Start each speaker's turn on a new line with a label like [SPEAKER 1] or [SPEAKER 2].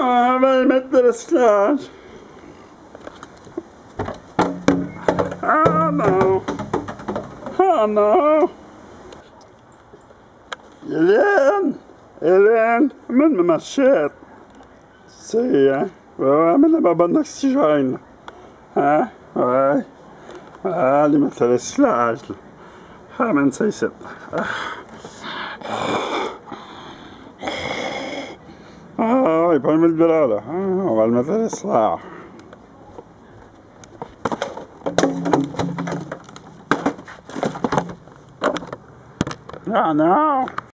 [SPEAKER 1] On va y mettre de l'esclage. Ah non. Ah non. Hélène, amène ma machette. C'est, hein? Ouais, amène la bonne d'oxygène. Hein? Ouais. Ah, allez mettre de l'esclage. Amène ça ici. Ah, il peut le mettre là. Ah, on va le mettre à l'esclage. Ah non!